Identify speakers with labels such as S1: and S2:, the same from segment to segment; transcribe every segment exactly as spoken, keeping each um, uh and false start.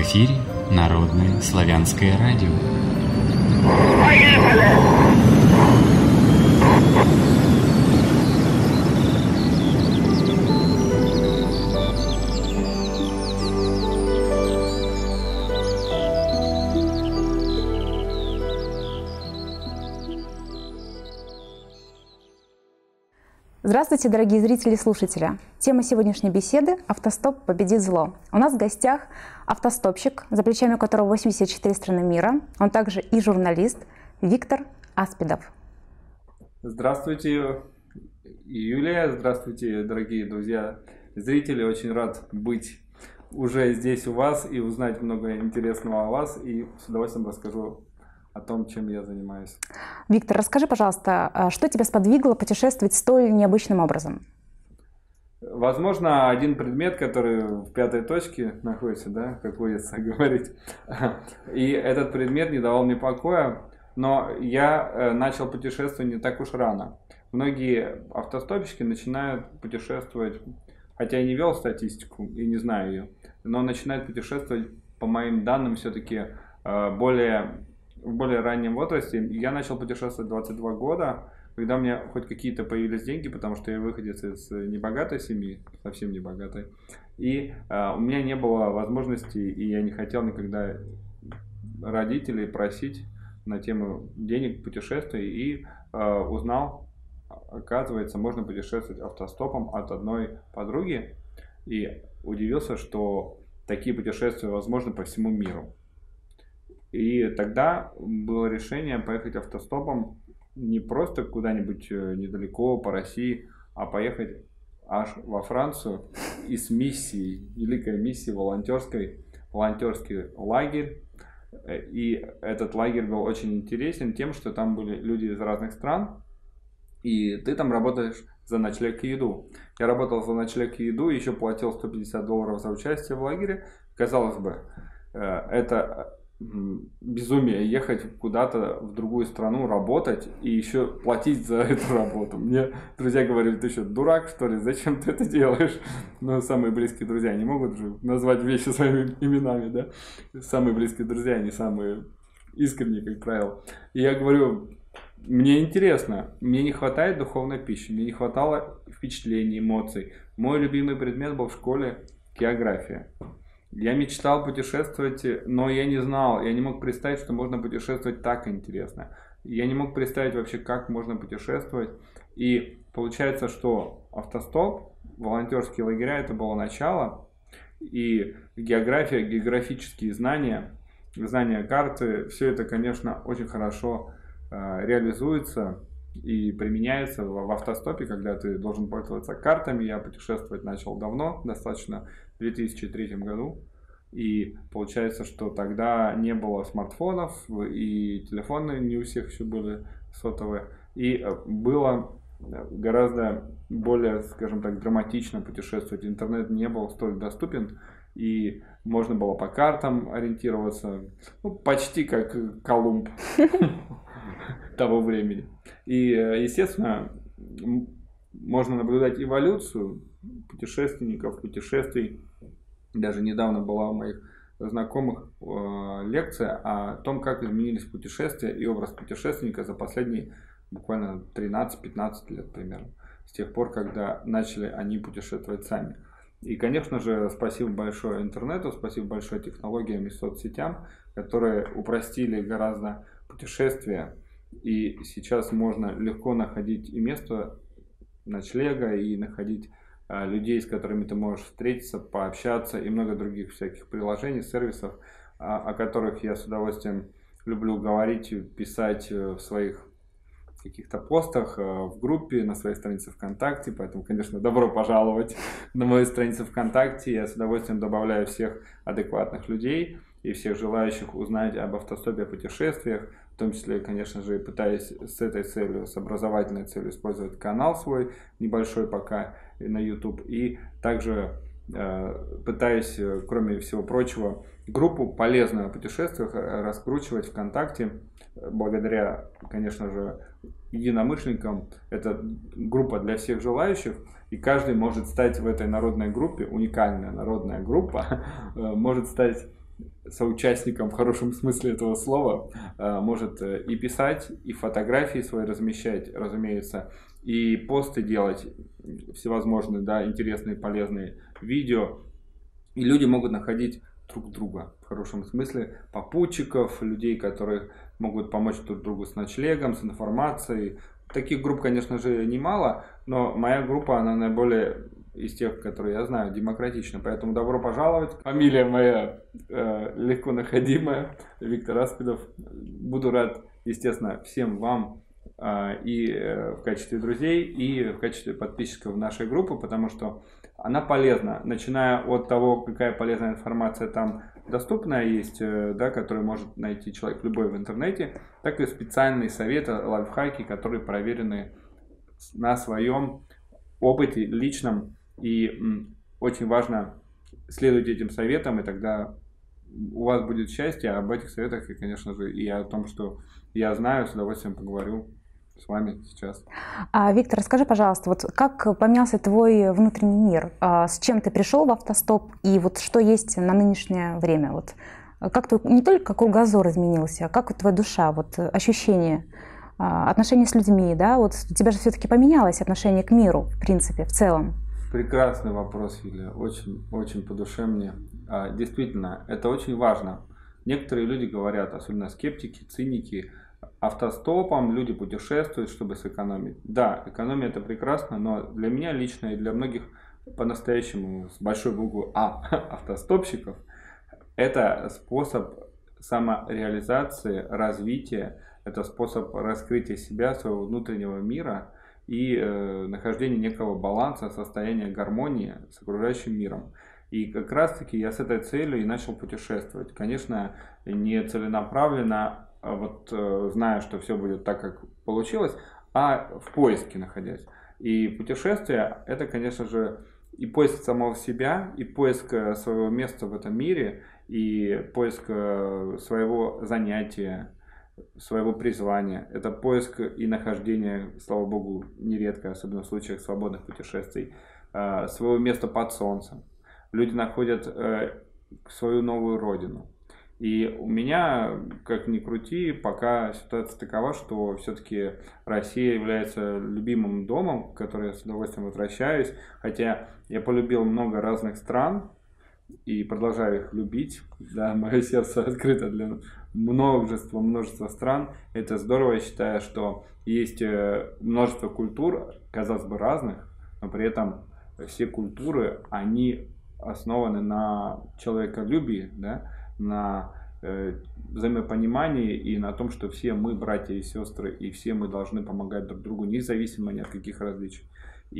S1: эфире Народное славянское радио.
S2: Поехали!
S3: Здравствуйте, дорогие зрители и слушатели. Тема сегодняшней беседы «Автостоп победит зло». У нас в гостях автостопщик, за плечами которого восемьдесят четыре страны мира. Он также и журналист Виктор Аспидов.
S4: Здравствуйте, Юлия. Здравствуйте, дорогие друзья, зрители. Очень рад быть уже здесь у вас и узнать много интересного о вас. И с удовольствием расскажу о том, чем я занимаюсь.
S3: Виктор, расскажи, пожалуйста, что тебя сподвигло путешествовать столь необычным образом?
S4: Возможно, один предмет, который в пятой точке находится, да, как водится говорить, и этот предмет не давал мне покоя, но я начал путешествовать не так уж рано. Многие автостопщики начинают путешествовать, хотя я не вел статистику и не знаю ее, но начинают путешествовать, по моим данным, все-таки более... в более раннем возрасте. Я начал путешествовать в двадцать два года, когда у меня хоть какие-то появились деньги, потому что я выходец из небогатой семьи, совсем небогатой. И э, у меня не было возможности, и я не хотел никогда родителей просить на тему денег путешествий. И э, узнал, оказывается, можно путешествовать автостопом от одной подруги. И удивился, что такие путешествия возможны по всему миру. И тогда было решение поехать автостопом не просто куда-нибудь недалеко по России, а поехать аж во Францию и с миссией, великой миссией волонтерской, волонтерский лагерь. И этот лагерь был очень интересен тем, что там были люди из разных стран, и ты там работаешь за ночлег и еду. Я работал за ночлег и еду, еще платил сто пятьдесят долларов за участие в лагере. Казалось бы, это... безумие ехать куда-то в другую страну, работать и еще платить за эту работу. Мне друзья говорили: ты что, дурак, что ли? Зачем ты это делаешь? Но самые близкие друзья не могут же назвать вещи своими именами, да? Самые близкие друзья, не самые искренние, как правило. И я говорю: мне интересно, мне не хватает духовной пищи, мне не хватало впечатлений, эмоций. Мой любимый предмет был в школе география. Я мечтал путешествовать, но я не знал, я не мог представить, что можно путешествовать так интересно. Я не мог представить вообще, как можно путешествовать. И получается, что автостоп, волонтерские лагеря — это было начало. И география, географические знания, знания карты, все это, конечно, очень хорошо э, реализуется и применяется в, в автостопе, когда ты должен пользоваться картами. Я путешествовать начал давно, достаточно, в две тысячи третьем году. И получается, что тогда не было смартфонов, и телефоны не у всех еще были сотовые. И было гораздо более, скажем так, драматично путешествовать. Интернет не был столь доступен, и можно было по картам ориентироваться, ну, почти как Колумб того времени. И, естественно, можно наблюдать эволюцию путешественников, путешествий. Даже недавно была у моих знакомых э, лекция о том, как изменились путешествия и образ путешественника за последние буквально тринадцать-пятнадцать лет примерно. С тех пор, когда начали они путешествовать сами. И, конечно же, спасибо большое интернету, спасибо большое технологиям и соцсетям, которые упростили гораздо путешествия. И сейчас можно легко находить и место ночлега, и находить людей, с которыми ты можешь встретиться, пообщаться, и много других всяких приложений, сервисов, о которых я с удовольствием люблю говорить, писать в своих каких-то постах, в группе, на своей странице ВКонтакте. Поэтому, конечно, добро пожаловать на мою страницу ВКонтакте. Я с удовольствием добавляю всех адекватных людей и всех желающих узнать об автостопе, о путешествиях. В том числе, конечно же, пытаюсь с этой целью, с образовательной целью использовать канал свой, небольшой пока, на YouTube. И также э, пытаюсь, кроме всего прочего, группу полезную о путешествиях раскручивать ВКонтакте. Благодаря, конечно же, единомышленникам. Это группа для всех желающих. И каждый может стать в этой народной группе, уникальная народная группа, может стать соучастником в хорошем смысле этого слова, может и писать, и фотографии свои размещать, разумеется, и посты делать всевозможные, да, интересные, полезные видео. И люди могут находить друг друга в хорошем смысле, попутчиков, людей, которые могут помочь друг другу с ночлегом, с информацией. Таких групп, конечно же, немало, но моя группа, она наиболее из тех, которые я знаю, демократична. Поэтому добро пожаловать. Фамилия моя э, легко находимая, Виктор Аспидов. Буду рад, естественно, всем вам э, и э, в качестве друзей, и в качестве подписчиков нашей группы, потому что она полезна, начиная от того, какая полезная информация там доступна есть, да, которую может найти человек любой в интернете, так и специальные советы, лайфхаки, которые проверены на своем опыте личном. И м, очень важно следовать этим советам, и тогда у вас будет счастье. А об этих советах, и, конечно же, и о том, что я знаю, с удовольствием поговорю с вами сейчас.
S3: А, Виктор, расскажи, пожалуйста, вот как поменялся твой внутренний мир? А, с чем ты пришел в автостоп и вот что есть на нынешнее время? Вот как твой, не только кругозор изменился, а как вот твоя душа, вот ощущения, а, отношения с людьми, да? Вот у тебя же все-таки поменялось отношение к миру, в принципе, в целом.
S4: Прекрасный вопрос, Юлия, очень, очень по душе мне. А, действительно, это очень важно. Некоторые люди говорят, особенно скептики, циники, автостопом люди путешествуют, чтобы сэкономить. Да, экономия это прекрасно, но для меня лично и для многих по-настоящему с большой буквы А автостопщиков это способ самореализации, развития, это способ раскрытия себя, своего внутреннего мира и э, нахождения некого баланса, состояния гармонии с окружающим миром. И как раз таки я с этой целью и начал путешествовать. Конечно, не целенаправленно, вот зная, что все будет так, как получилось, а в поиске находясь. И путешествие это, конечно же, и поиск самого себя, и поиск своего места в этом мире, и поиск своего занятия, своего призвания. Это поиск и нахождение, слава богу, нередко, особенно в случаях свободных путешествий, своего места под солнцем. Люди находят свою новую родину. И у меня, как ни крути, пока ситуация такова, что все-таки Россия является любимым домом, в который я с удовольствием возвращаюсь. Хотя я полюбил много разных стран и продолжаю их любить. Да, мое сердце открыто для множества, множества стран. Это здорово, я считаю, что есть множество культур, казалось бы, разных, но при этом все культуры, они основаны на человеколюбии, да, на э, взаимопонимании и на том, что все мы братья и сестры, и все мы должны помогать друг другу, независимо ни от каких различий.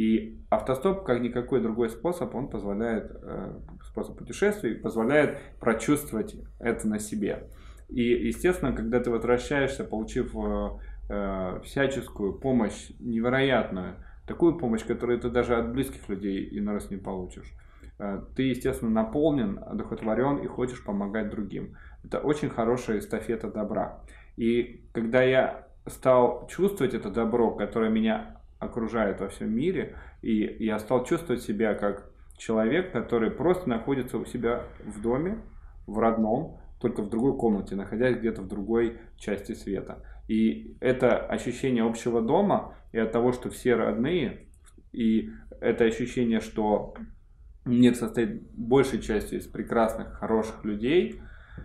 S4: И автостоп, как никакой другой способ, он позволяет, э, способ путешествий, позволяет прочувствовать это на себе. И, естественно, когда ты возвращаешься, получив э, э, всяческую помощь невероятную, такую помощь, которую ты даже от близких людей иной раз не получишь, ты, естественно, наполнен, одухотворен и хочешь помогать другим. Это очень хорошая эстафета добра. И когда я стал чувствовать это добро, которое меня окружает во всем мире, и я стал чувствовать себя как человек, который просто находится у себя в доме, в родном, только в другой комнате, находясь где-то в другой части света. И это ощущение общего дома и от того, что все родные, и это ощущение, что мир состоит большей частью из прекрасных, хороших людей,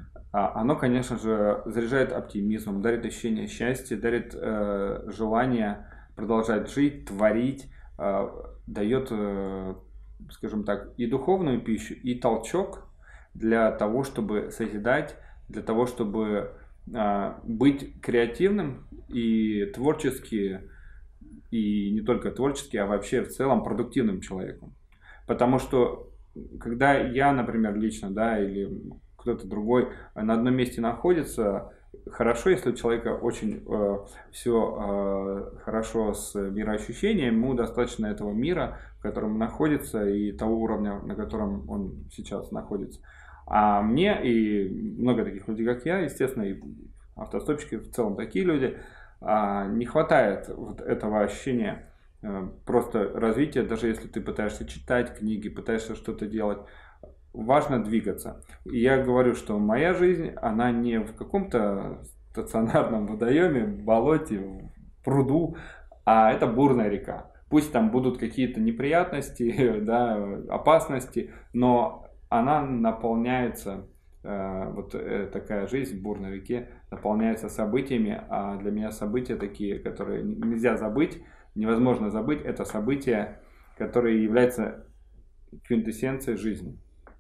S4: оно, конечно же, заряжает оптимизмом, дарит ощущение счастья, дарит э, желание продолжать жить, творить, э, дает, э, скажем так, и духовную пищу, и толчок для того, чтобы созидать, для того, чтобы э, быть креативным и творчески, и не только творчески, а вообще в целом продуктивным человеком. Потому что, когда я, например, лично, да, или кто-то другой на одном месте находится, хорошо, если у человека очень э, все э, хорошо с мироощущением, ему достаточно этого мира, в котором он находится, и того уровня, на котором он сейчас находится. А мне и много таких людей, как я, естественно, и автостопщики в целом такие люди, э, не хватает вот этого ощущения просто развитие, даже если ты пытаешься читать книги, пытаешься что-то делать, важно двигаться. И я говорю, что моя жизнь, она не в каком-то стационарном водоеме, болоте, пруду, а это бурная река. Пусть там будут какие-то неприятности, да, опасности, но она наполняется, э, вот э, такая жизнь в бурной реке наполняется событиями, а для меня события такие, которые нельзя забыть, невозможно забыть, это события, которые являются квинтэссенцией жизни.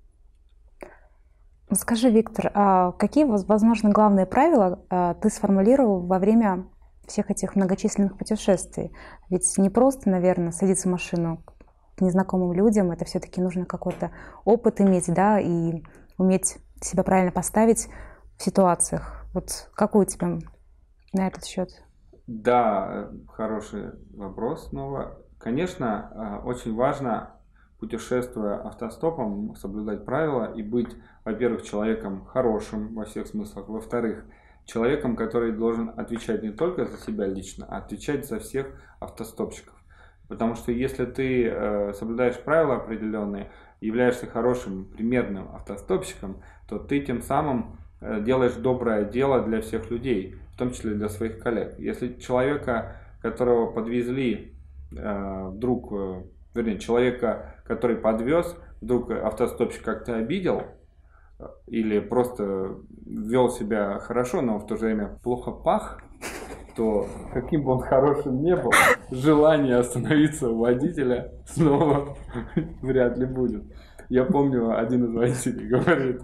S3: Скажи, Виктор, а какие, возможно, главные правила ты сформулировал во время всех этих многочисленных путешествий? Ведь не просто, наверное, садиться в машину к незнакомым людям, это все-таки нужно какой-то опыт иметь, да, и уметь себя правильно поставить в ситуациях. Вот какой у тебя на этот счет?
S4: Да, хороший вопрос снова. Конечно, очень важно, путешествуя автостопом, соблюдать правила и быть, во-первых, человеком хорошим во всех смыслах, во-вторых, человеком, который должен отвечать не только за себя лично, а отвечать за всех автостопщиков. Потому что если ты э, соблюдаешь правила определенные, являешься хорошим, примерным автостопщиком, то ты тем самым э, делаешь доброе дело для всех людей, в том числе для своих коллег. Если человека, которого подвезли, э, вдруг, э, вернее, человека, который подвез, вдруг автостопщик как-то обидел, или просто вел себя хорошо, но в то же время плохо пах, то каким бы он хорошим не был, желание остановиться у водителя снова вряд ли будет. Я помню, один из водителей говорит,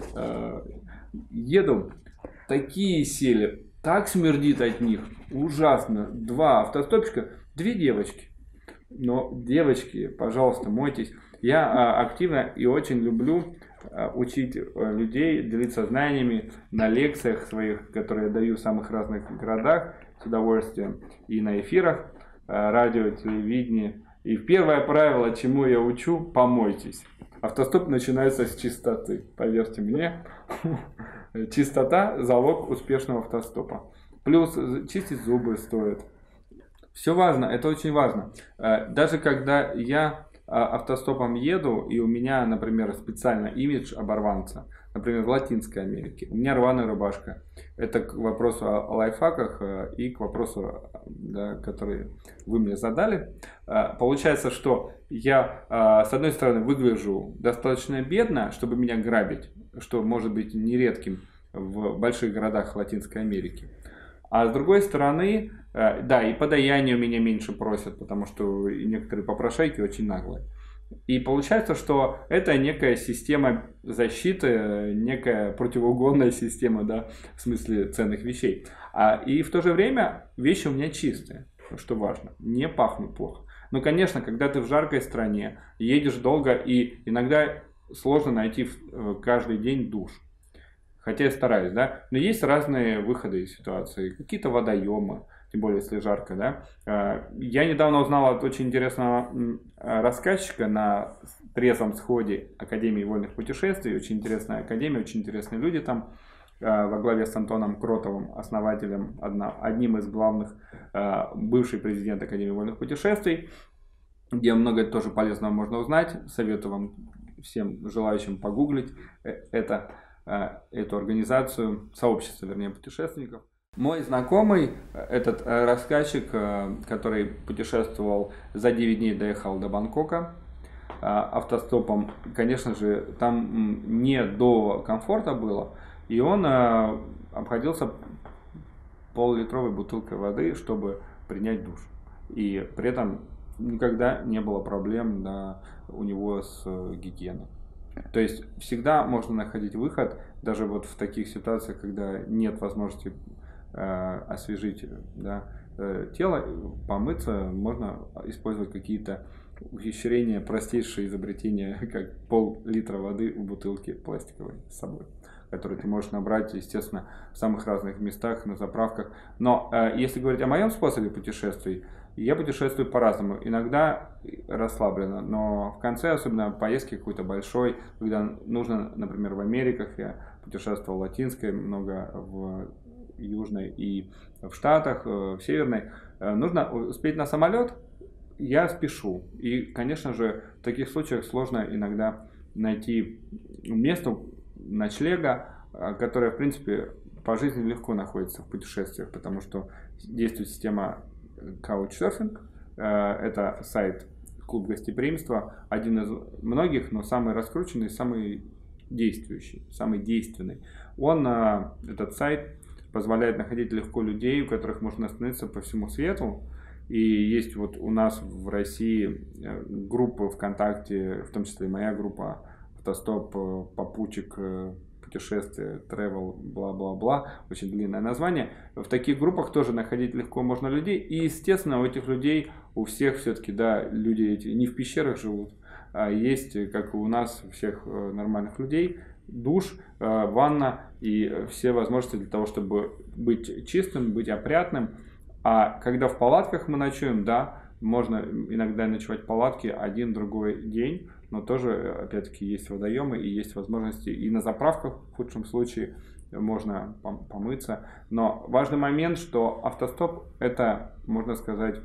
S4: еду, такие сели, так смердит от них, ужасно, два автостопщика, две девочки. Но, девочки, пожалуйста, мойтесь. Я активно и очень люблю учить людей, делиться знаниями на лекциях своих, которые я даю в самых разных городах, с удовольствием, и на эфирах, радио, телевидении. И первое правило, чему я учу, помойтесь. Автостоп начинается с чистоты, поверьте мне. Чистота – залог успешного автостопа. Плюс чистить зубы стоит. Все важно, это очень важно. Даже когда я автостопом еду, и у меня, например, специально имидж оборванца, например, в Латинской Америке, у меня рваная рубашка. Это к вопросу о лайфхаках и к вопросу, да, который вы мне задали. Получается, что я, с одной стороны, выгляжу достаточно бедно, чтобы меня грабить, что может быть нередким в больших городах Латинской Америки. А с другой стороны, да, и подаяние у меня меньше просят, потому что некоторые попрошайки очень наглые. И получается, что это некая система защиты, некая противоугонная система, да, в смысле ценных вещей. А, и в то же время вещи у меня чистые, что важно, не пахнут плохо. Но, конечно, когда ты в жаркой стране, едешь долго, и иногда сложно найти каждый день душ. Хотя я стараюсь, да. Но есть разные выходы из ситуации. Какие-то водоемы, тем более если жарко, да. Я недавно узнал от очень интересного рассказчика на трезвом сходе Академии вольных путешествий. Очень интересная академия, очень интересные люди там. Во главе с Антоном Кротовым, основателем, одним из главных, бывший президент Академии вольных путешествий, где много тоже полезного можно узнать. Советую вам всем желающим погуглить это. Эту организацию, сообщество, вернее, путешественников. Мой знакомый, этот рассказчик, который путешествовал за девять дней, доехал до Бангкока автостопом, конечно же, там не до комфорта было, и он обходился пол-литровой бутылкой воды, чтобы принять душ. И при этом никогда не было проблем, да, у него с гигиеной. То есть всегда можно находить выход, даже вот в таких ситуациях, когда нет возможности э, освежить, да, э, тело, помыться, можно использовать какие-то ухищрения, простейшие изобретения, как пол-литра воды в бутылке пластиковой с собой, которые ты можешь набрать, естественно, в самых разных местах, на заправках. Но э, если говорить о моем способе путешествий, я путешествую по-разному. Иногда расслабленно, но в конце, особенно поездки какой-то большой, когда нужно, например, в Америках, я путешествовал в Латинской, много в Южной и в Штатах, в Северной, нужно успеть на самолет, я спешу. И, конечно же, в таких случаях сложно иногда найти место ночлега, которое, в принципе, по жизни легко находится в путешествиях, потому что действует система Couchsurfing. Это сайт клуб гостеприимства, один из многих, но самый раскрученный, самый действующий, самый действенный. Он, этот сайт, позволяет находить легко людей, у которых можно остановиться по всему свету. И есть вот у нас в России группы ВКонтакте, в том числе и моя группа «Автостоп», «Попутчик», «Путешествие», «Travel», бла-бла-бла, очень длинное название. В таких группах тоже находить легко можно людей. И, естественно, у этих людей, у всех все-таки, да, люди эти не в пещерах живут, а есть, как и у нас, у всех нормальных людей, душ, ванна и все возможности для того, чтобы быть чистым, быть опрятным. А когда в палатках мы ночуем, да, можно иногда ночевать в палатке один, другой день, но тоже, опять-таки, есть водоемы и есть возможности и на заправках, в худшем случае, можно помыться. Но важный момент, что автостоп – это, можно сказать,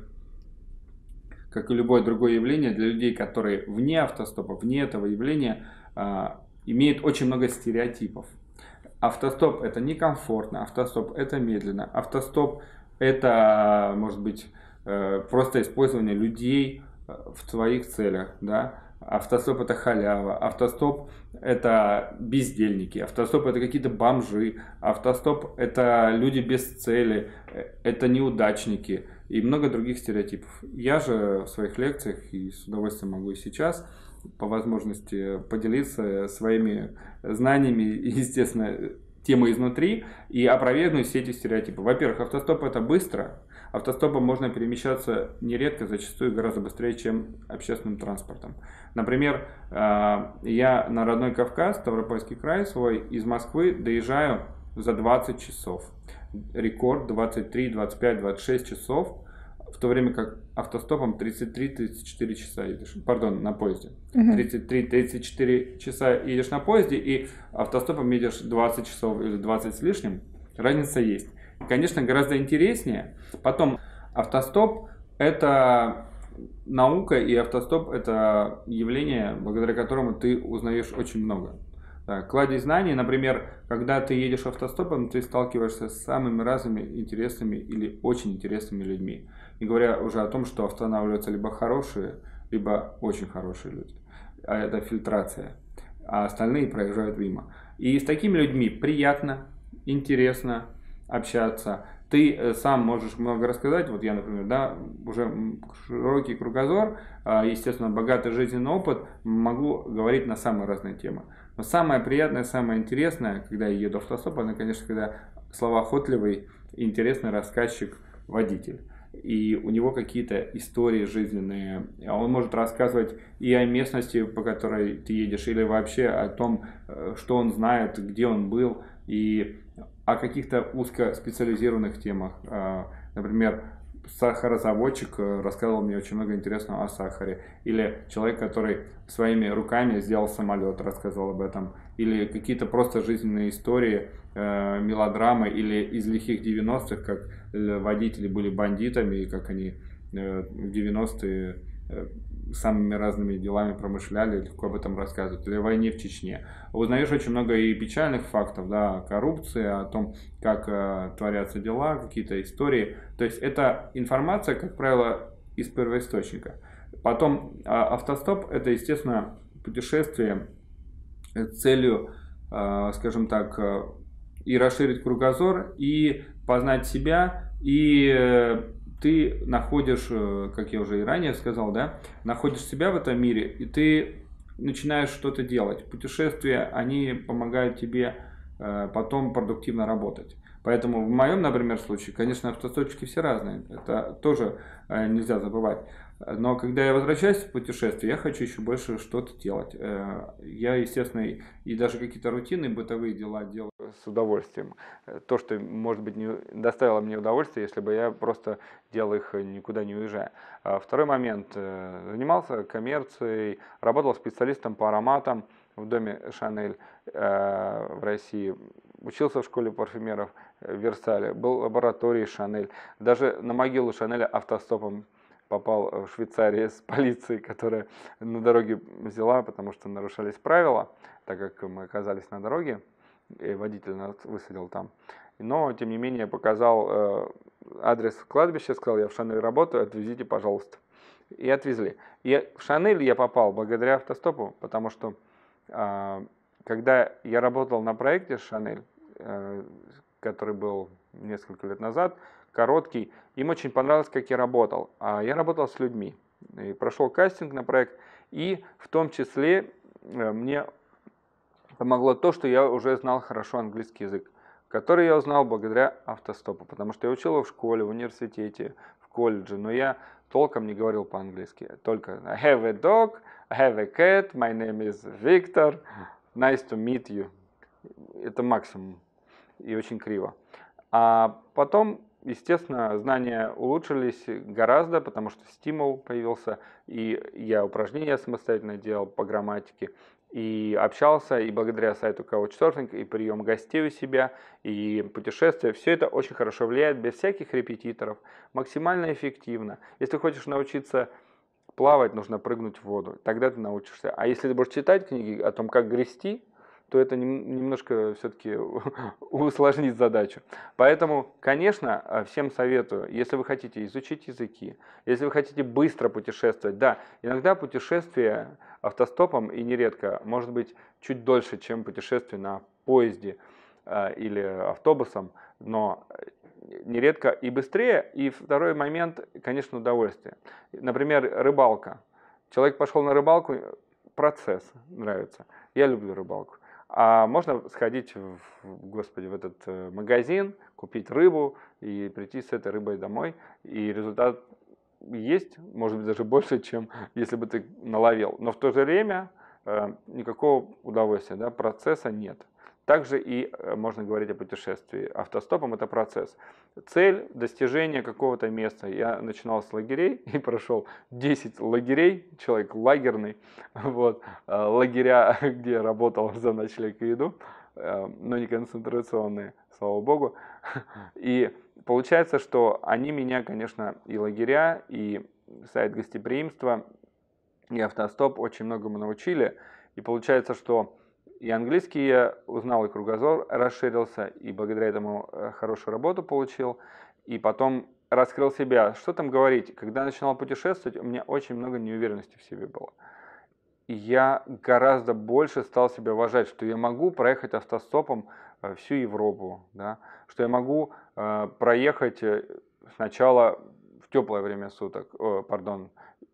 S4: как и любое другое явление, для людей, которые вне автостопа, вне этого явления, имеет очень много стереотипов. Автостоп – это некомфортно, автостоп – это медленно, автостоп – это, может быть, просто использование людей в твоих целях, да? Автостоп – это халява, автостоп – это бездельники, автостоп – это какие-то бомжи, автостоп – это люди без цели, это неудачники и много других стереотипов. Я же в своих лекциях и с удовольствием могу и сейчас по возможности поделиться своими знаниями и, естественно, темой изнутри и опровергнуть все эти стереотипы. Во-первых, автостоп – это быстро. Автостопом можно перемещаться нередко, зачастую гораздо быстрее, чем общественным транспортом. Например, я на родной Кавказ, Ставропольский край свой, из Москвы доезжаю за двадцать часов. Рекорд двадцать три, двадцать пять, двадцать шесть часов, в то время как автостопом тридцать три — тридцать четыре часа едешь. Пардон, на поезде. тридцать три — тридцать четыре часа едешь на поезде, и автостопом едешь двадцать часов или двадцать с лишним. Разница есть. Конечно, гораздо интереснее. Потом, автостоп – это наука, и автостоп – это явление, благодаря которому ты узнаешь очень много. Кладезь знаний, например, когда ты едешь автостопом, ты сталкиваешься с самыми разными интересными или очень интересными людьми. Не говоря уже о том, что останавливаются либо хорошие, либо очень хорошие люди. А это фильтрация. А остальные проезжают мимо. И с такими людьми приятно, интересно общаться. Ты сам можешь много рассказать. Вот я, например, да, уже широкий кругозор, естественно, богатый жизненный опыт, могу говорить на самые разные темы. Но самое приятное, самое интересное, когда я еду автостопом, это, конечно, когда словоохотливый, интересный рассказчик, водитель. И у него какие-то истории жизненные. Он может рассказывать и о местности, по которой ты едешь, или вообще о том, что он знает, где он был, и о каких-то узкоспециализированных темах. Например, сахарозаводчик рассказывал мне очень много интересного о сахаре. Или человек, который своими руками сделал самолет, рассказывал об этом. Или какие-то просто жизненные истории, мелодрамы, или из лихих девяностых, как водители были бандитами, и как они в девяностые самыми разными делами промышляли, легко об этом рассказывают. Или о войне в Чечне. Узнаешь очень много и печальных фактов, да, о коррупции, о том, как э, творятся дела, какие-то истории. То есть это информация, как правило, из первоисточника. Потом э, автостоп – это, естественно, путешествие с целью, э, скажем так, э, и расширить кругозор, и познать себя, и э, ты находишь, как я уже и ранее сказал, да, находишь себя в этом мире, и ты начинаешь что-то делать. Путешествия, они помогают тебе потом продуктивно работать. Поэтому в моем, например, случае, конечно, автостопщики все разные, это тоже нельзя забывать. Но когда я возвращаюсь в путешествие, я хочу еще больше что-то делать. Я, естественно, и даже какие-то рутинные бытовые дела делаю с удовольствием. То, что, может быть, не доставило мне удовольствия, если бы я просто делал их, никуда не уезжая. Второй момент. Занимался коммерцией, работал специалистом по ароматам в доме Шанель в России. Учился в школе парфюмеров в Версале, был в лаборатории Шанель. Даже на могилу Шанеля автостопом попал в Швейцарии с полицией, которая на дороге взяла, потому что нарушались правила, так как мы оказались на дороге, и водитель нас высадил там. Но, тем не менее, показал э, адрес кладбища, сказал, я в Шанель работаю, отвезите, пожалуйста. И отвезли. И в Шанель я попал благодаря автостопу, потому что э, когда я работал на проекте Шанель, э, который был несколько лет назад, короткий, им очень понравилось, как я работал. А я работал с людьми. И прошел кастинг на проект, и в том числе э, мне помогло то, что я уже знал хорошо английский язык, который я узнал благодаря автостопу, потому что я учил его в школе, в университете, в колледже, но я толком не говорил по-английски, только I have a dog, I have a cat, my name is Victor, nice to meet you. Это максимум, и очень криво. А потом, естественно, знания улучшились гораздо, потому что стимул появился, и я упражнения самостоятельно делал по грамматике, и общался, и благодаря сайту Couchsurfing, и прием гостей у себя, и путешествия. Все это очень хорошо влияет, без всяких репетиторов, максимально эффективно. Если хочешь научиться плавать, нужно прыгнуть в воду, тогда ты научишься. А если ты будешь читать книги о том, как грести, то это немножко все-таки усложнит задачу. Поэтому, конечно, всем советую, если вы хотите изучить языки, если вы хотите быстро путешествовать, да, иногда путешествие автостопом и нередко может быть чуть дольше, чем путешествие на поезде э, или автобусом, но нередко и быстрее. И второй момент, конечно, удовольствие. Например, рыбалка. Человек пошел на рыбалку, процесс нравится. Я люблю рыбалку. А можно сходить в, господи, в этот магазин, купить рыбу и прийти с этой рыбой домой. И результат есть, может быть, даже больше, чем если бы ты наловил. Но в то же время э, никакого удовольствия, да, процесса нет. Также и э, можно говорить о путешествии. Автостопом это процесс. Цель достижения какого-то места. Я начинал с лагерей и прошел десять лагерей, человек лагерный, вот, э, лагеря, где работал за ночлег и еду, э, но не концентрационные, слава богу. И получается, что они меня, конечно, и лагеря, и сайт гостеприимства, и автостоп очень многому научили. И получается, что и английский я узнал, и кругозор расширился, и благодаря этому хорошую работу получил. И потом раскрыл себя. Что там говорить? Когда начинал путешествовать, у меня очень много неуверенности в себе было. И я гораздо больше стал себя уважать, что я могу проехать автостопом всю Европу, да? Что я могу э, проехать сначала в теплое время суток, о, пардон,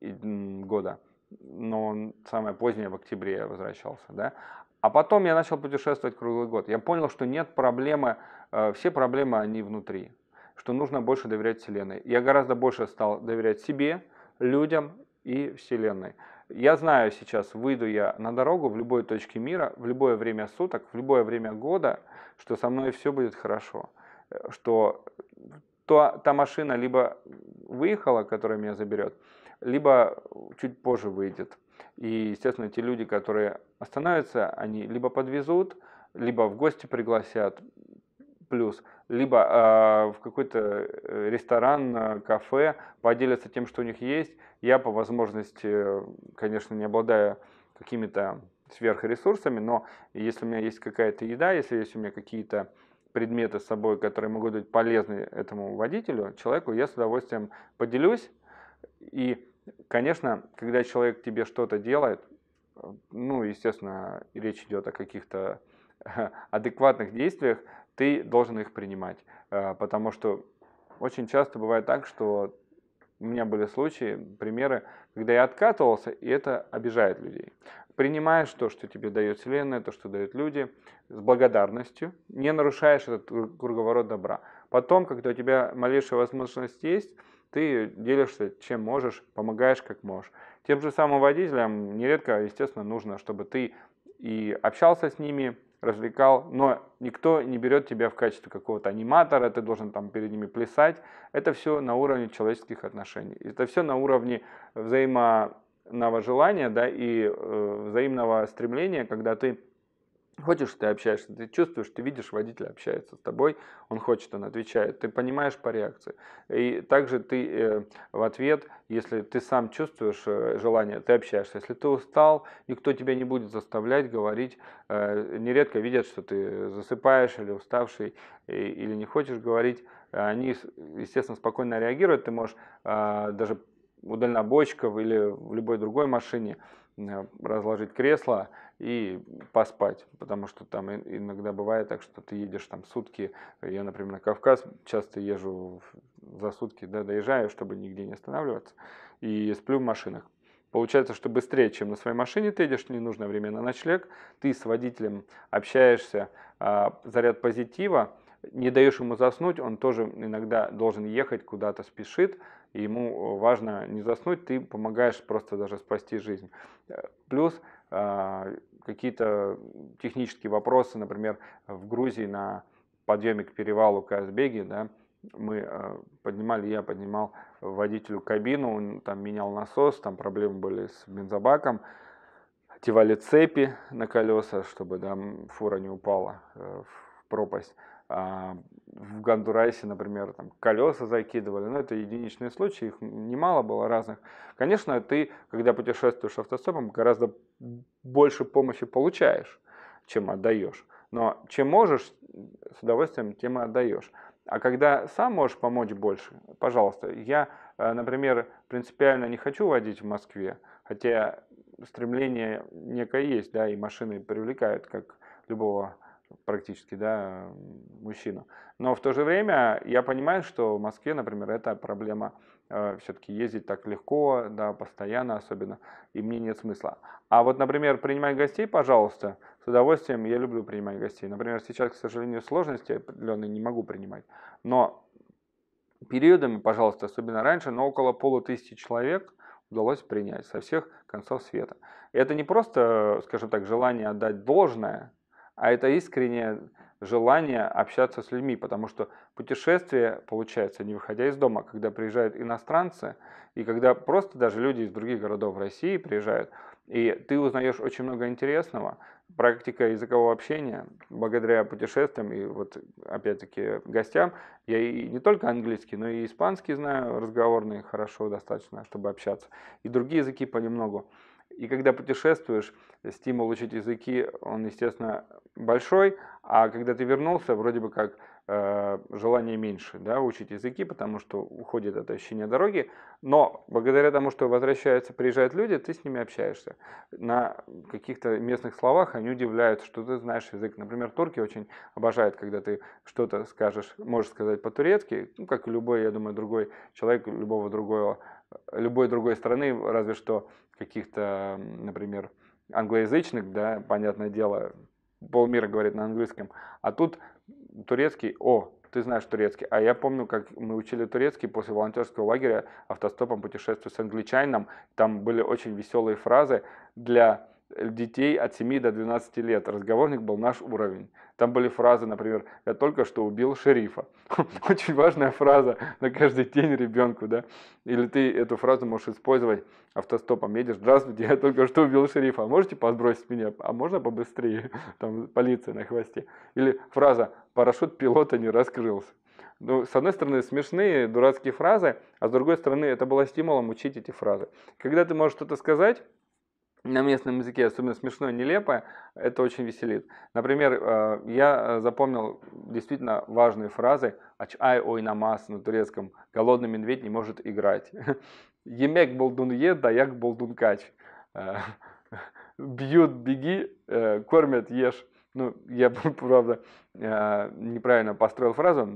S4: года, но самое позднее в октябре я возвращался, да? А потом я начал путешествовать круглый год. Я понял, что нет проблемы, э, все проблемы они внутри, что нужно больше доверять Вселенной. Я гораздо больше стал доверять себе, людям и Вселенной. Я знаю сейчас, выйду я на дорогу в любой точке мира, в любое время суток, в любое время года, что со мной все будет хорошо. Что то, та машина либо выехала, которая меня заберет, либо чуть позже выйдет. И, естественно, те люди, которые остановятся, они либо подвезут, либо в гости пригласят, плюс, либо э, в какой-то ресторан, кафе поделятся тем, что у них есть. Я по возможности, конечно, не обладаю какими-то сверхресурсами, но если у меня есть какая-то еда, если есть у меня какие-то предметы с собой, которые могут быть полезны этому водителю, человеку, я с удовольствием поделюсь. И, конечно, когда человек тебе что-то делает, ну, естественно, речь идет о каких-то адекватных действиях, ты должен их принимать, потому что очень часто бывает так, что у меня были случаи, примеры, когда я откатывался, и это обижает людей. Принимаешь то, что тебе дает Вселенная, то, что дают люди, с благодарностью, не нарушаешь этот круговорот добра. Потом, когда у тебя малейшая возможность есть, ты делишься чем можешь, помогаешь как можешь. Тем же самым водителям нередко, естественно, нужно, чтобы ты и общался с ними, развлекал, но никто не берет тебя в качестве какого-то аниматора, ты должен там перед ними плясать. Это все на уровне человеческих отношений. Это все на уровне взаимного желания, да, и э, взаимного стремления, когда ты Хочешь, ты общаешься, ты чувствуешь, ты видишь, водитель общается с тобой, он хочет, он отвечает, ты понимаешь по реакции. И также ты э, в ответ, если ты сам чувствуешь э, желание, ты общаешься. Если ты устал, никто тебя не будет заставлять говорить. Э, нередко видят, что ты засыпаешь или уставший, и, или не хочешь говорить. Они, естественно, спокойно реагируют. Ты можешь э, даже у дальнобойщиков или в любой другой машине э, разложить кресло и поспать, потому что там иногда бывает так, что ты едешь там сутки, я, например, на Кавказ часто езжу за сутки, да, доезжаю, чтобы нигде не останавливаться, и сплю в машинах. Получается, что быстрее, чем на своей машине ты едешь, не нужно время на ночлег, ты с водителем общаешься, заряд позитива, не даешь ему заснуть, он тоже иногда должен ехать, куда-то спешит, и ему важно не заснуть, ты помогаешь просто даже спасти жизнь. Плюс какие-то технические вопросы, например, в Грузии на подъеме к перевалу Казбеги, да, мы поднимали, я поднимал водителю кабину, он там менял насос, там проблемы были с бензобаком, одевали цепи на колеса, чтобы да, фура не упала в пропасть. А в Гондурасе, например, там колеса закидывали, но это единичные случаи, их немало было разных. Конечно, ты, когда путешествуешь автостопом, гораздо больше помощи получаешь, чем отдаешь. Но чем можешь, с удовольствием, тем и отдаешь. А когда сам можешь помочь больше, пожалуйста. Я, например, принципиально не хочу водить в Москве, хотя стремление некое есть, да, и машины привлекают, как любого практически, да, мужчину. Но в то же время я понимаю, что в Москве, например, эта проблема э, все-таки ездить так легко, да, постоянно особенно, и мне нет смысла. А вот, например, принимать гостей, пожалуйста, с удовольствием, я люблю принимать гостей. Например, сейчас, к сожалению, сложности определенные не могу принимать, но периодами, пожалуйста, особенно раньше, но около полутысячи человек удалось принять со всех концов света. И это не просто, скажем так, желание отдать должное, а это искреннее желание общаться с людьми, потому что путешествие получается не выходя из дома, когда приезжают иностранцы, и когда просто даже люди из других городов России приезжают, и ты узнаешь очень много интересного. Практика языкового общения, благодаря путешествиям и вот опять-таки гостям, я и не только английский, но и испанский знаю, разговорный хорошо достаточно, чтобы общаться, и другие языки понемногу. И когда путешествуешь, стимул учить языки, он, естественно, большой, а когда ты вернулся, вроде бы как э, желание меньше, да, учить языки, потому что уходит это ощущение дороги, но благодаря тому, что возвращаются, приезжают люди, ты с ними общаешься. На каких-то местных словах они удивляются, что ты знаешь язык. Например, турки очень обожают, когда ты что-то скажешь, можешь сказать по-турецки, ну, как и любой, я думаю, другой человек, любого другого, любой другой страны, разве что каких-то, например, англоязычных, да, понятное дело, полмира говорит на английском, а тут турецкий, о, ты знаешь турецкий, а я помню, как мы учили турецкий после волонтерского лагеря автостопом путешествия с англичанином, там были очень веселые фразы для детей от семи до двенадцати лет, разговорник был наш уровень. Там были фразы, например, я только что убил шерифа. Очень важная фраза на каждый день ребенку, да. Или ты эту фразу можешь использовать автостопом. Едешь, здравствуйте, я только что убил шерифа. А можете подбросить меня? А можно побыстрее? Там полиция на хвосте. Или фраза парашют пилота не раскрылся. Ну, с одной стороны, смешные, дурацкие фразы, а с другой стороны, это было стимулом учить эти фразы. Когда ты можешь что-то сказать на местном языке, особенно смешное, нелепое, это очень веселит. Например, я запомнил действительно важные фразы «Ач-ай ой намаз» на турецком «Голодный медведь не может играть». «Емек болдун е, даяк болдун кач». «Бьют, беги, кормят, ешь». Ну, я, правда, неправильно построил фразу.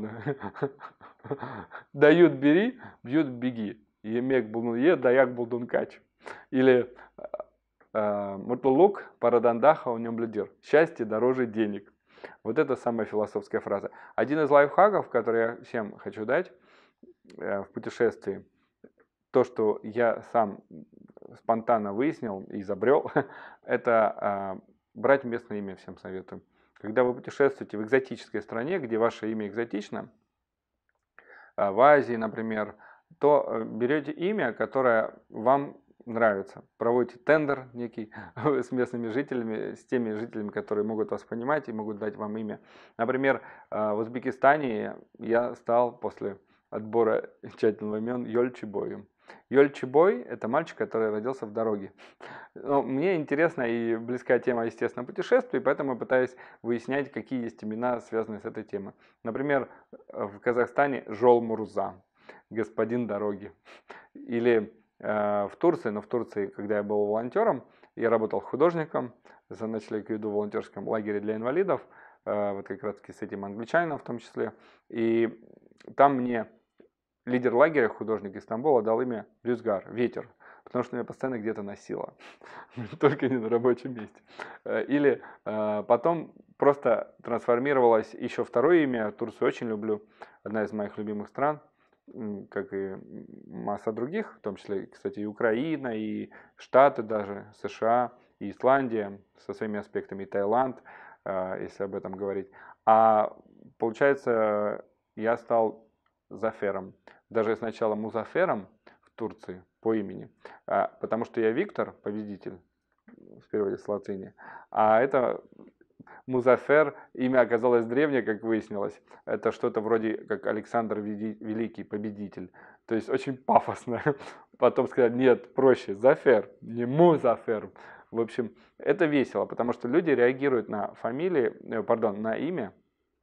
S4: «Дают, бери, бьют, беги». «Емек болдун е, даяк болдун кач». Или «Мутлулук парадандахха у нем блюдир». «Счастье дороже денег». Вот это самая философская фраза. Один из лайфхаков, который я всем хочу дать в путешествии, то, что я сам спонтанно выяснил и изобрел, это брать местное имя, всем советую. Когда вы путешествуете в экзотической стране, где ваше имя экзотично, в Азии, например, то берете имя, которое вам нравится. Проводите тендер некий с местными жителями, с теми жителями, которые могут вас понимать и могут дать вам имя. Например, в Узбекистане я стал после отбора тщательного имен Йольчибоем. Йольчибой – это мальчик, который родился в дороге. Но мне интересна и близкая тема, естественно, путешествий, поэтому я пытаюсь выяснять, какие есть имена, связанные с этой темой. Например, в Казахстане Жол Мурза, господин дороги. Или э, в Турции, но в Турции, когда я был волонтером, я работал художником, начали к виду в волонтерском лагере для инвалидов, э, вот как раз таки с этим англичанином в том числе. И там мне лидер лагеря, художник из Стамбула, дал имя Рюзгар, ветер, потому что меня постоянно где-то носило, только не на рабочем месте. Или э, потом просто трансформировалось еще второе имя, Турцию очень люблю, одна из моих любимых стран, как и масса других, в том числе, кстати, и Украина, и Штаты даже, США, и Исландия со своими аспектами, и Таиланд, э, если об этом говорить. А получается, я стал Зафером. Даже сначала Музафером в Турции по имени, потому что я Виктор, победитель, в переводе с латыни, а это Музафер, имя оказалось древнее, как выяснилось. Это что-то вроде как Александр Великий, победитель. То есть очень пафосно. Потом сказать, нет, проще, Зафер, не Музафер. В общем, это весело, потому что люди реагируют на фамилии, пардон, на имя,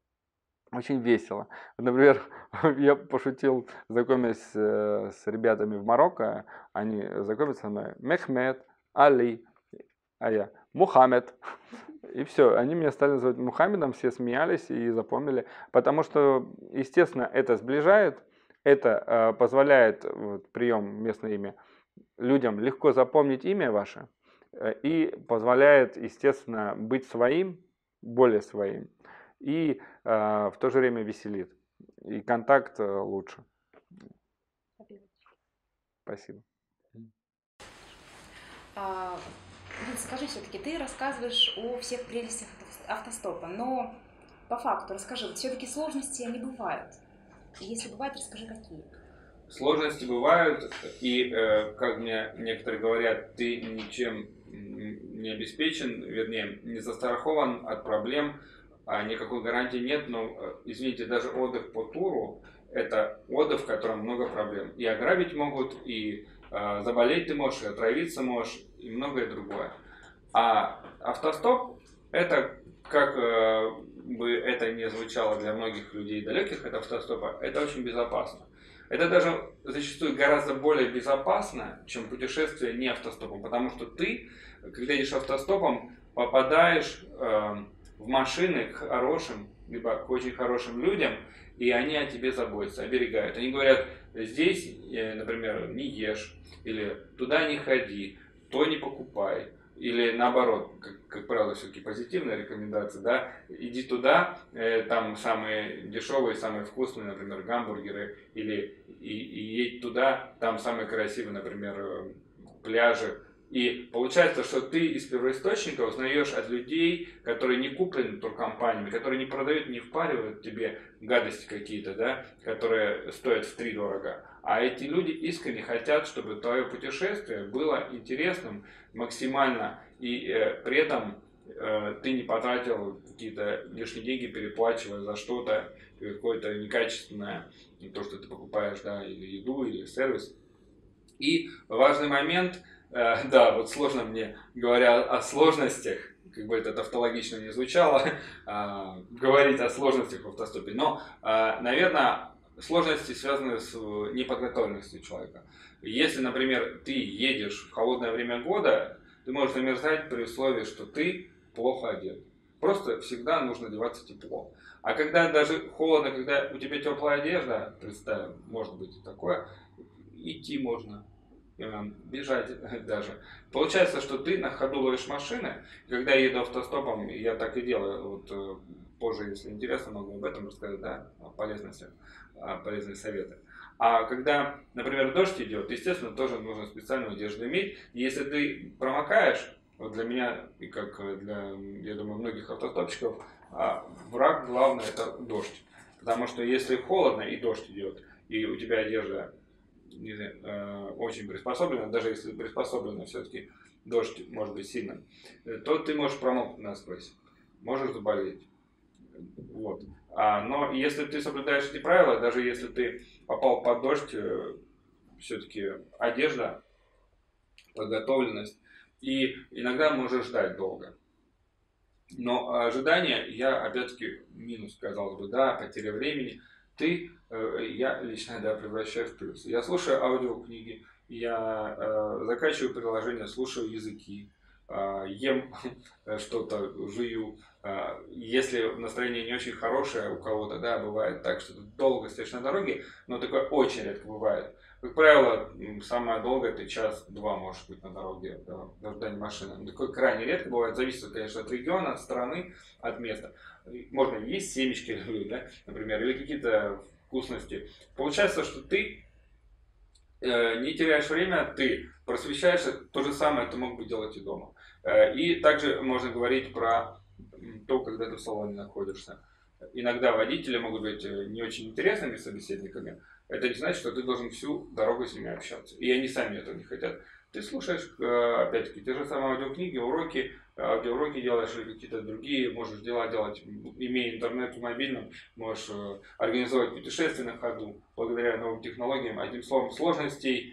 S4: очень весело. Например, я пошутил, знакомясь с ребятами в Марокко, они знакомятся со мной. Мехмед, Али, а я Мухаммед. И все, они меня стали называть Мухаммедом, все смеялись и запомнили. Потому что, естественно, это сближает, это э, позволяет, вот, прием местное имя, людям легко запомнить имя ваше э, и позволяет, естественно, быть своим, более своим. И э, в то же время веселит. И контакт э, лучше. Спасибо.
S3: А, скажи все-таки, ты рассказываешь о всех прелестях автостопа, но по факту расскажи, вот все-таки сложности они бывают. И если бывают, расскажи, какие.
S4: Сложности бывают, и, э, как мне некоторые говорят, ты ничем не обеспечен, вернее, не застрахован от проблем, а никакой гарантии нет, но, извините, даже отдых по туру – это отдых, в котором много проблем. И ограбить могут, и э, заболеть ты можешь, и отравиться можешь, и многое другое. А автостоп – это, как э, бы это ни звучало для многих людей далеких от автостопа, это очень безопасно. Это даже зачастую гораздо более безопасно, чем путешествие не автостопом, потому что ты, когда едешь автостопом, попадаешь э, в машины к хорошим, либо к очень хорошим людям, и они о тебе заботятся, оберегают. Они говорят, здесь, например, не ешь, или туда не ходи, то не покупай. Или наоборот, как, как правило, все-таки позитивная рекомендация, да, иди туда, э, там самые дешевые, самые вкусные, например, гамбургеры, или и, и едь туда, там самые красивые, например, пляжи. И получается, что ты из первоисточника узнаешь от людей, которые не куплены туркомпаниями, которые не продают, не впаривают тебе гадости какие-то, да, которые стоят втридорого. А эти люди искренне хотят, чтобы твое путешествие было интересным максимально, и э, при этом э, ты не потратил какие-то лишние деньги, переплачивая за что-то, какое-то некачественное, не то, что ты покупаешь, да, или еду, или сервис. И важный момент, э, да, вот сложно мне, говоря о сложностях, как бы это тавтологично не звучало, э, говорить о сложностях в автостопе, но, э, наверное, сложности связаны с неподготовленностью человека. Если, например, ты едешь в холодное время года, ты можешь замерзать при условии, что ты плохо одет. Просто всегда нужно одеваться тепло. А когда даже холодно, когда у тебя теплая одежда, представим, может быть такое, идти можно, бежать даже. Получается, что ты на ходу ловишь машины. Когда я еду автостопом, я так и делаю. Вот, позже, если интересно, могу об этом рассказать, да, о полезностях, о полезные советы. А когда, например, дождь идет, естественно, тоже нужно специальную одежду иметь. И если ты промокаешь, вот для меня, и как для, я думаю, многих автостопщиков, враг главный — это дождь. Потому что если холодно и дождь идет, и у тебя одежда
S2: не знаю, э, очень приспособлена, даже если приспособлена, все-таки дождь может быть сильным, то ты можешь промокнуть насквозь, можешь заболеть. Вот. А, но если ты соблюдаешь эти правила, даже если ты попал под дождь, все-таки одежда, подготовленность, и иногда можешь ждать долго. Но ожидание, я опять-таки минус, казалось бы, да, потеря времени, ты, я лично, да, превращаю в плюс. Я слушаю аудиокниги, я э, закачиваю приложения, слушаю языки, э, ем что-то, жую. Э, если настроение не очень хорошее у кого-то, да, бывает так, что ты долго стоишь на дороге, но такое очень редко бывает. Как правило, самое долгое это час-два может быть на дороге в ожидании машины. Такое крайне редко бывает, зависит, конечно, от региона, от страны, от места. Можно есть семечки, да, например, или какие-то вкусности. Получается, что ты э, не теряешь время, ты просвещаешься, то же самое ты мог бы делать и дома. Э, и также можно говорить про то, когда ты в салоне находишься. Иногда водители могут быть не очень интересными собеседниками. Это не значит, что ты должен всю дорогу с ними общаться. И они сами этого не хотят. Ты слушаешь, опять-таки, те же самые аудиокниги, уроки, аудиоуроки делаешь или какие-то другие, можешь дела делать, имея интернет в мобильном, можешь организовать путешествия на ходу, благодаря новым технологиям. Одним словом, сложностей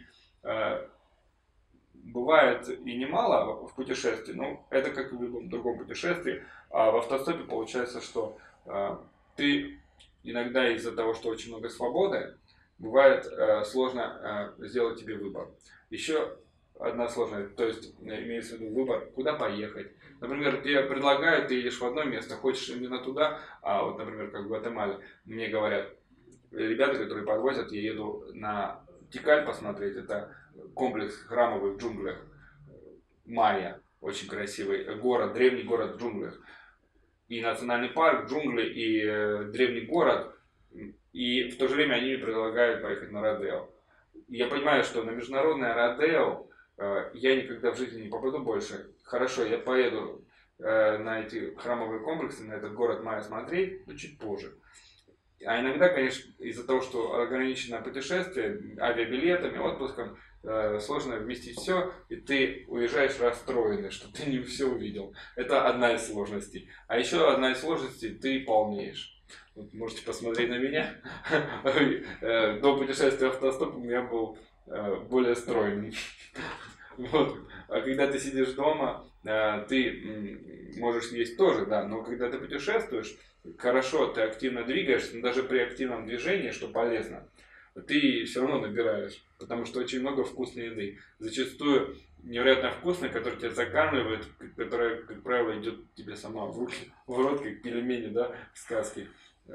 S2: бывает и немало в путешествии, но это как и в любом другом путешествии. А в автостопе получается, что ты иногда из-за того, что очень много свободы, бывает э, сложно э, сделать тебе выбор. Еще одна сложность, то есть имеется в виду выбор, куда поехать. Например, тебе предлагают, ты едешь в одно место, хочешь именно туда, а вот, например, как в Гватемале, мне говорят, ребята, которые подвозят, я еду на Тикаль посмотреть, это комплекс храмовых в джунглях, майя, очень красивый город, древний город в джунглях. И национальный парк, джунгли, и э, древний город, и в то же время они мне предлагают поехать на Родео. Я понимаю, что на международное Родео э, я никогда в жизни не попаду больше. Хорошо, я поеду э, на эти храмовые комплексы, на этот город майя смотреть, но чуть позже. А иногда, конечно, из-за того, что ограничено путешествие, авиабилетами, отпуском, э, сложно вместить все, и ты уезжаешь расстроенный, что ты не все увидел. Это одна из сложностей. А еще одна из сложностей, ты полнеешь. Вот можете посмотреть на меня. До путешествия автостопом я был более стройный. Вот. А когда ты сидишь дома, ты можешь есть тоже, да, но когда ты путешествуешь, хорошо, ты активно двигаешься, но даже при активном движении, что полезно, ты все равно набираешь, потому что очень много вкусной еды. Зачастую невероятно вкусной, которая тебя закармливает, которая, как правило, идет тебе сама в руки, в рот, как пельмени, да, в сказке.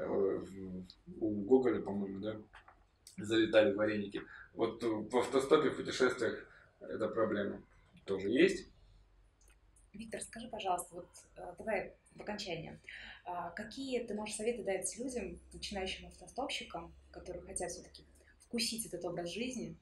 S2: У Гоголя, по-моему, да, залетали вареники. Вот в автостопе, в путешествиях эта проблема тоже есть.
S5: Виктор, скажи, пожалуйста, вот давай в окончание. Какие ты можешь советы дать людям, начинающим автостопщикам, которые хотят все-таки вкусить этот образ жизни?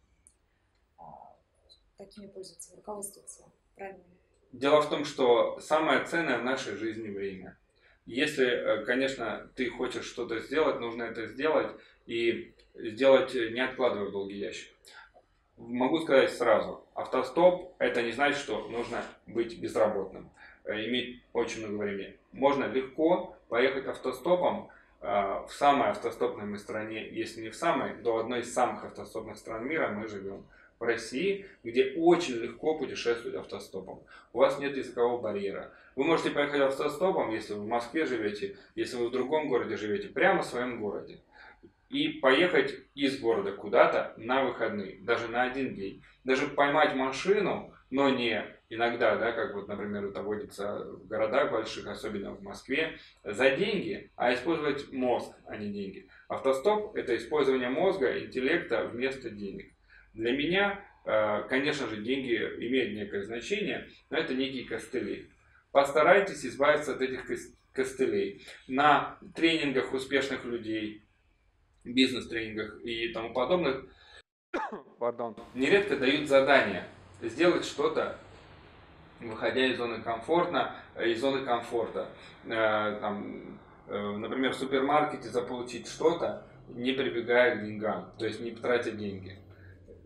S5: Какими пользоваться, руководствоваться? Правильно?
S2: Дело в том, что самое ценное в нашей жизни время. Если, конечно, ты хочешь что-то сделать, нужно это сделать и сделать, не откладывая в долгий ящик. Могу сказать сразу, автостоп это не значит, что нужно быть безработным, иметь очень много времени. Можно легко поехать автостопом в самой автостопной стране, если не в самой, до одной из самых автостопных стран мира мы живем. В России, где очень легко путешествовать автостопом. У вас нет языкового барьера. Вы можете поехать автостопом, если вы в Москве живете, если вы в другом городе живете, прямо в своем городе. И поехать из города куда-то на выходные, даже на один день. Даже поймать машину, но не иногда, да, как вот, например, это водится в городах больших, особенно в Москве, за деньги, а использовать мозг, а не деньги. Автостоп – это использование мозга, интеллекта вместо денег. Для меня, конечно же, деньги имеют некое значение, но это некие костыли. Постарайтесь избавиться от этих костылей. На тренингах успешных людей, бизнес-тренингах и тому подобных, Pardon. нередко дают задания сделать что-то, выходя из зоны комфорта, из зоны комфорта. Там, например, в супермаркете заполучить что-то, не прибегая к деньгам, то есть не тратя деньги.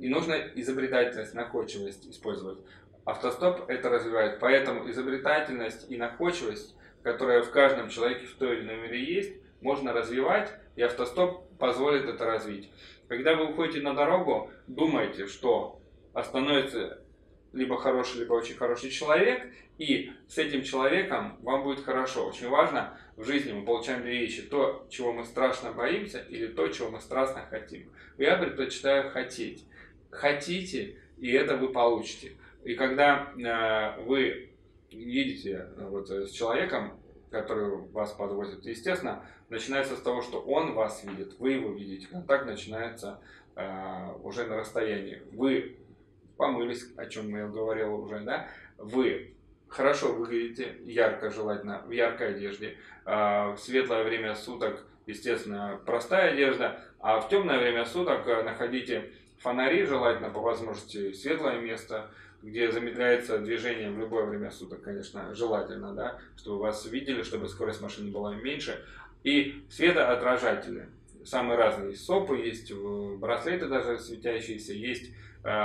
S2: И нужно изобретательность, находчивость использовать. Автостоп это развивает. Поэтому изобретательность и находчивость, которая в каждом человеке в той или иной мере есть, можно развивать, и автостоп позволит это развить. Когда вы уходите на дорогу, думайте, что остановится либо хороший, либо очень хороший человек, и с этим человеком вам будет хорошо. Очень важно в жизни мы получаем две вещи. То, чего мы страшно боимся, или то, чего мы страстно хотим. Я предпочитаю хотеть. Хотите, и это вы получите. И когда э, вы едете вот, с человеком, который вас подвозит, естественно, начинается с того, что он вас видит, вы его видите. Контакт начинается э, уже на расстоянии. Вы помылись, о чем я говорил уже, да? Вы хорошо выглядите, ярко желательно, в яркой одежде. Э, в светлое время суток, естественно, простая одежда, а в темное время суток э, находите фонари, желательно по возможности светлое место, где замедляется движение в любое время суток, конечно, желательно, да, чтобы вас видели, чтобы скорость машины была меньше. И светоотражатели. Самые разные. Есть сопы, есть браслеты даже светящиеся, есть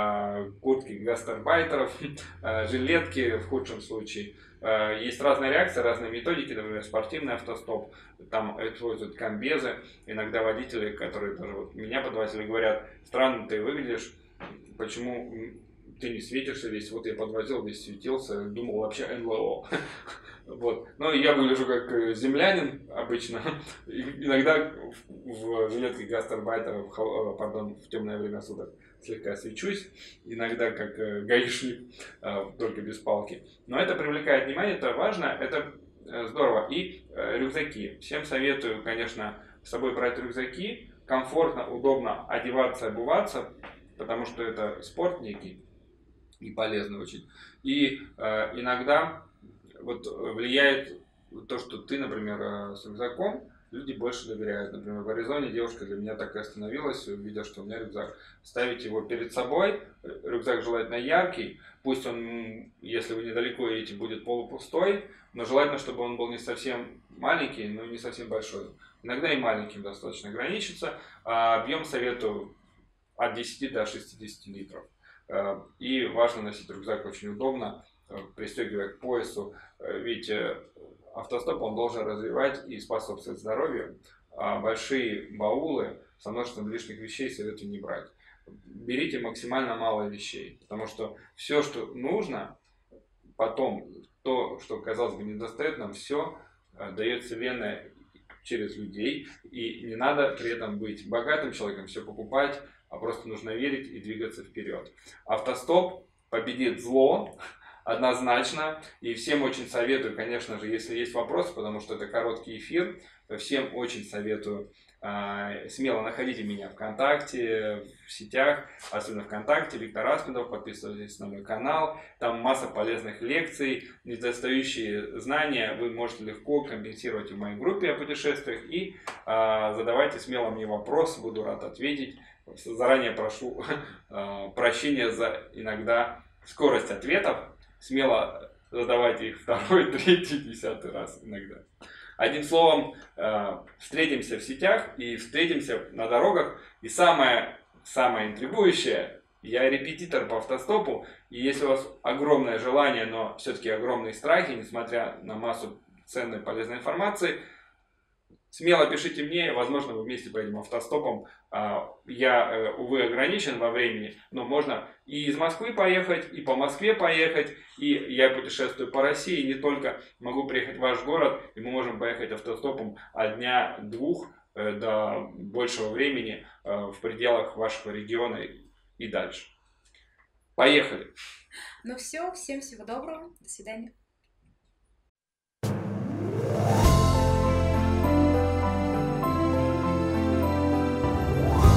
S2: э, куртки гастарбайтеров, э, жилетки в худшем случае. Э, есть разные реакции, разные методики, например, спортивный автостоп, там используют комбезы. Иногда водители, которые даже вот меня подвозили, говорят: странно ты выглядишь, почему ты не светишься весь? Вот я подвозил, весь светился, думал вообще эн эл о. Вот. Но я выгляжу как землянин обычно. Иногда в жилетке гастарбайтера, пардон, в темное время суток слегка свечусь. Иногда как гаишник, только без палки. Но это привлекает внимание, это важно, это здорово. И рюкзаки. Всем советую, конечно, с собой брать рюкзаки. Комфортно, удобно одеваться, обуваться, потому что это спорт некий и полезный очень. И э, иногда вот влияет то, что ты, например, с рюкзаком, люди больше доверяют. Например, в Аризоне девушка для меня так и остановилась, увидев, что у меня рюкзак. Ставить его перед собой, рюкзак желательно яркий, пусть он, если вы недалеко едете, будет полупустой, но желательно, чтобы он был не совсем маленький, но и не совсем большой. Иногда и маленьким достаточно ограничиться. А объем советую от десяти до шестидесяти литров. И важно носить рюкзак очень удобно, пристегивая к поясу, ведь автостоп он должен развивать и способствовать здоровью, а большие баулы со множеством лишних вещей советую не брать. Берите максимально мало вещей, потому что все, что нужно, потом, то, что, казалось бы, недостает нам, все дает Вселенная через людей, и не надо при этом быть богатым человеком, все покупать, а просто нужно верить и двигаться вперед. Автостоп победит зло, однозначно. И всем очень советую, конечно же, если есть вопросы, потому что это короткий эфир, то всем очень советую э, смело находите меня ВКонтакте, в сетях, особенно ВКонтакте, Виктор Асмедов, подписывайтесь на мой канал. Там масса полезных лекций, недостающие знания вы можете легко компенсировать в моей группе о путешествиях. И э, задавайте смело мне вопросы, буду рад ответить. Заранее прошу э, прощения за иногда скорость ответов. Смело задавайте их второй, третий, десятый раз иногда. Одним словом, э, встретимся в сетях и встретимся на дорогах. И самое, самое интригующее, я репетитор по автостопу. И если у вас огромное желание, но все-таки огромные страхи, несмотря на массу ценной полезной информации, смело пишите мне, возможно, мы вместе поедем автостопом. Я, увы, ограничен во времени, но можно и из Москвы поехать, и по Москве поехать, и я путешествую по России, не только могу приехать в ваш город, и мы можем поехать автостопом от дня-двух до большего времени в пределах вашего региона и дальше. Поехали!
S5: Ну все, всем всего доброго, до свидания.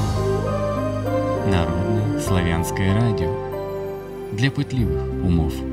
S1: Народное славянское радио для пытливых умов.